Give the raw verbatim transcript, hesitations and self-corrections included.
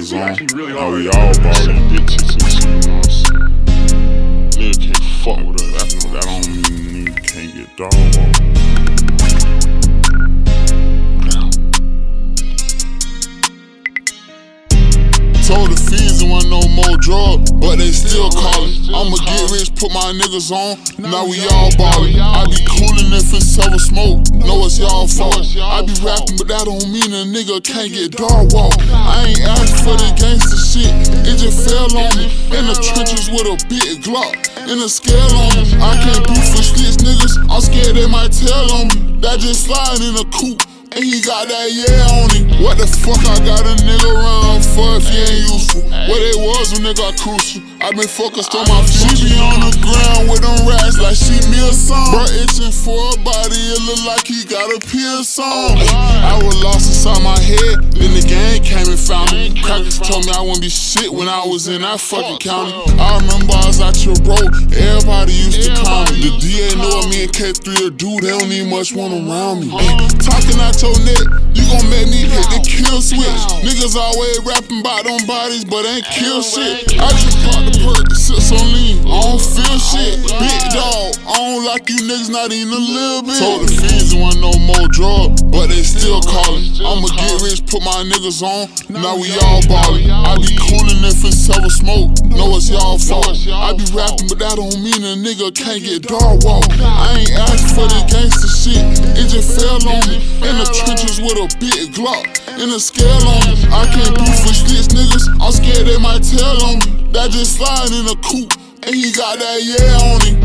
niggas on. Now we all ballin'. Bitches and shit, you know what I'm saying? Nigga can't fuck with us. That don't mean nigga can't get dog walk. Told the fiends there wasn't no more drugs, but they still callin'. I'ma get rich, put my niggas on, now we all ballin'. I be coolin' if it's ever smoke, know it's y'all fault. I be rapping, but that don't mean a nigga can't get dog walk. I ain't asked for the gangsta shit, it just fell on me. In the trenches with a big Glock, in a scale on me. I can't beef with snitch niggas, I'm scared they might tell on me. That just slide in a coupe, and he got that yeah on him. What the fuck I got a nigga around for if he ain't useful? What it was when they got crucial. I been focused on my future. She be on the ground with them rats like she me a song. Bruh itching for a body, it look like he got a pierce on. I was lost inside my head, then the gang came and found me. Crackers told me I wouldn't be shit when I was in that fucking county. I remember I was out here broke, everybody used to call me. The D A know me and K three a dude, they don't need much one around me. Talking out your neck, you gon' make me hit the kill switch. Niggas always rapping about them bodies, but ain't kill shit. I just popped the perk, sits on lean, I don't feel shit. Big dog, I don't like you niggas, not even a little bit. Told the fiends there wasn't no more drugs, but they still callin'. I'ma get rich, put my niggas on, now we all ballin'. I be coolin' if it's ever smoke, know it's y'all fault. I be rapping, but that don't mean a nigga can't get dog walk. I ain't asked for the gangsta shit, it just fell on me. In the trenches with a big Glock, in a scale on me. I can't beef with snitch niggas, I'm scared they might tell on me. That just slide in a coupe, and he got that yeah on him.